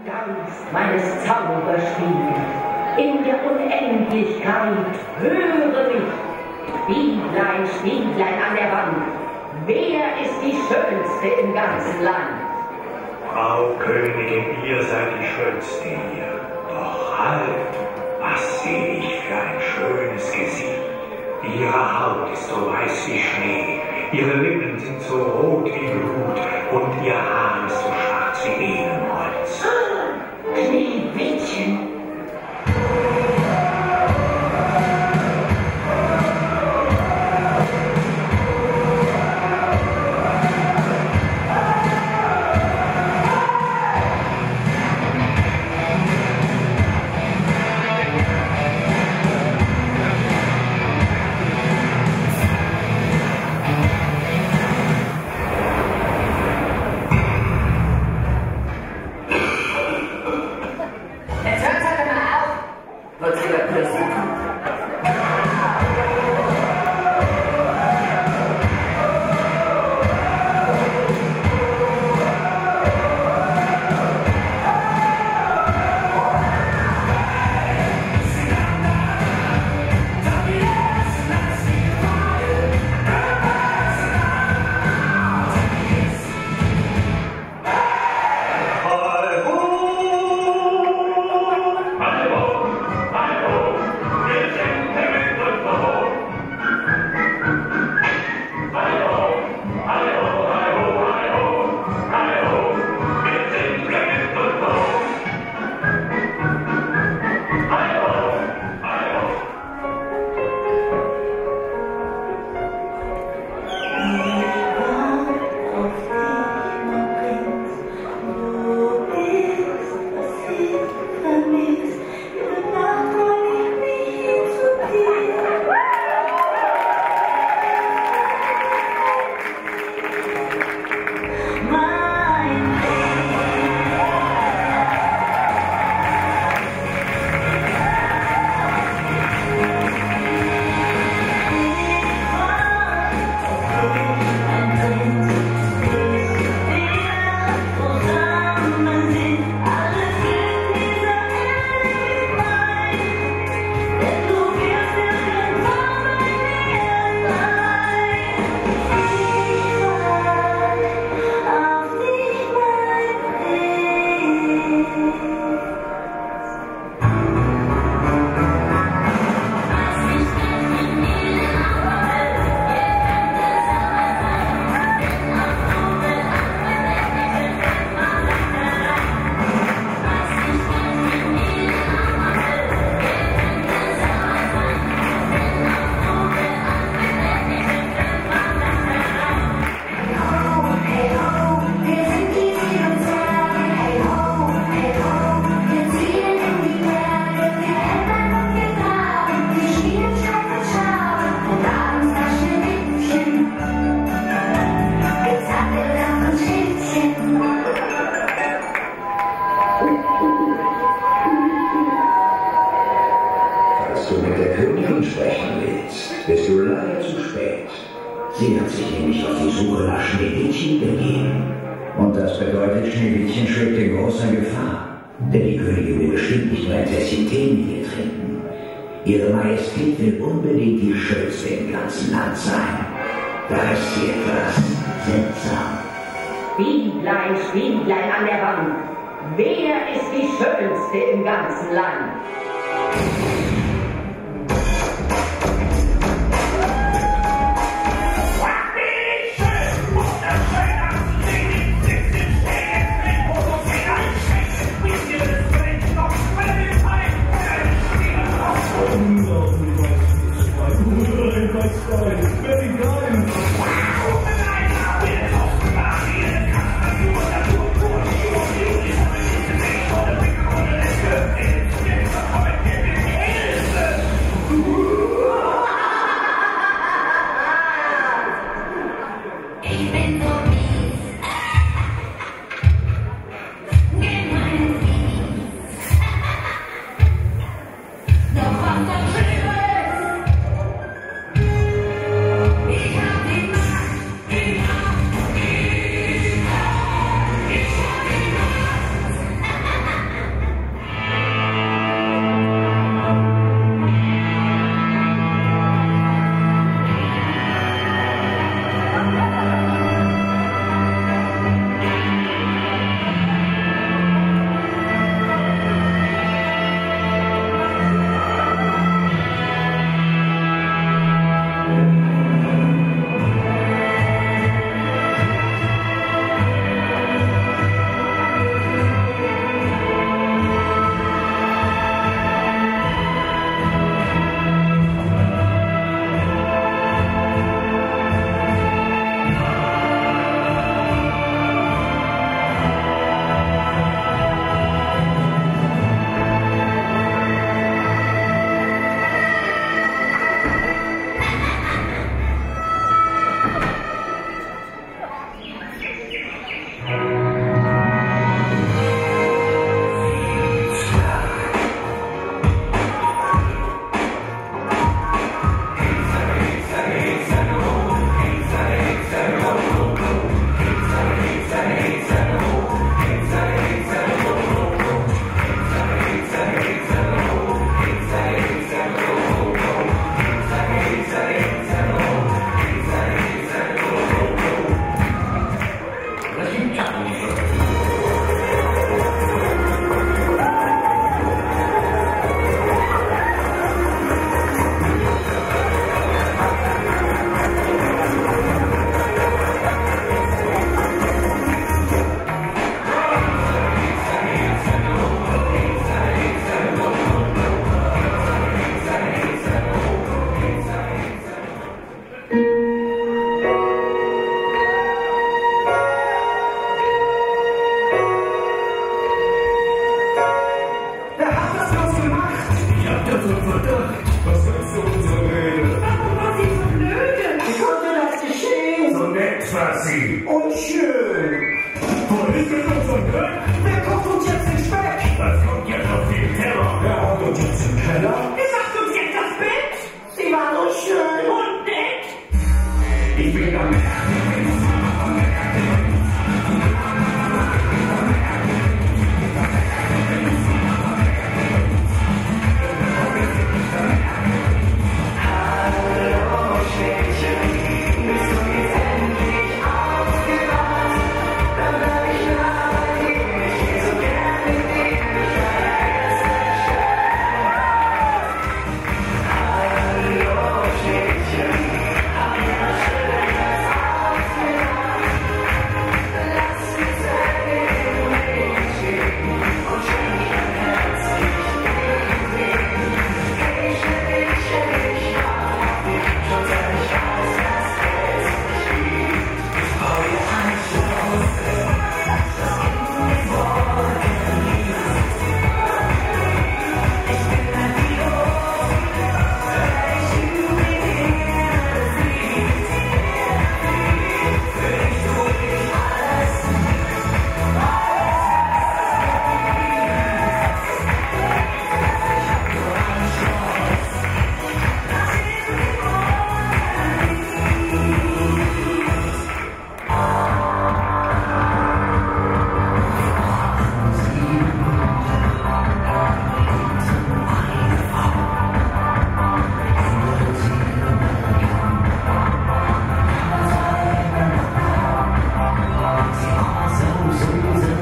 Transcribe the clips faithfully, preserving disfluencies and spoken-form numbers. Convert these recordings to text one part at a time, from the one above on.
Geist meines Zauberspiels, in der Unendlichkeit, höre mich. Spieglein, Spieglein an der Wand, wer ist die Schönste im ganzen Land? Frau Königin, ihr seid die Schönste hier. Doch halt, was sehe ich für ein schönes Gesicht. Ihre Haut ist so weiß wie Schnee, ihre Lippen sind so rot wie Blut und ihr Haar ist so schwarz wie Ebenholz. Ah, Schneewittchen. Sie hat sich nämlich auf die Suche nach Schneewittchen begeben. Und das bedeutet, Schneewittchen schwebt in großer Gefahr. Denn die Königin will bestimmt nicht nur ein Tässchen Tee mit ihr trinken. Ihre Majestät will unbedingt die Schönste im ganzen Land sein. Da ist sie etwas seltsam. Spieglein, Spieglein an der Wand, wer ist die Schönste im ganzen Land? Hey!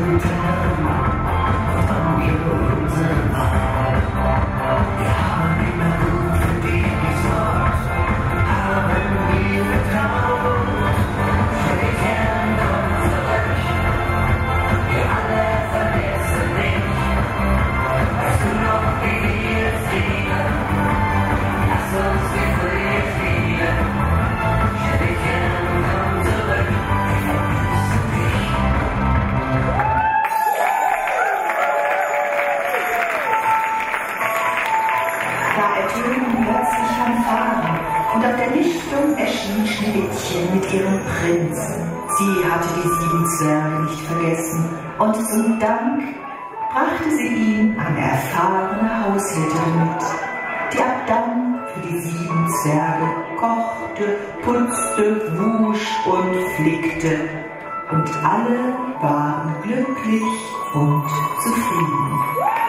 Und auf der Lichtung erschien Schneewittchen mit ihrem Prinzen. Sie hatte die sieben Zwerge nicht vergessen und zum Dank brachte sie ihm eine erfahrene Haushälterin mit, die ab dann für die sieben Zwerge kochte, putzte, wusch und flickte. Und alle waren glücklich und zufrieden.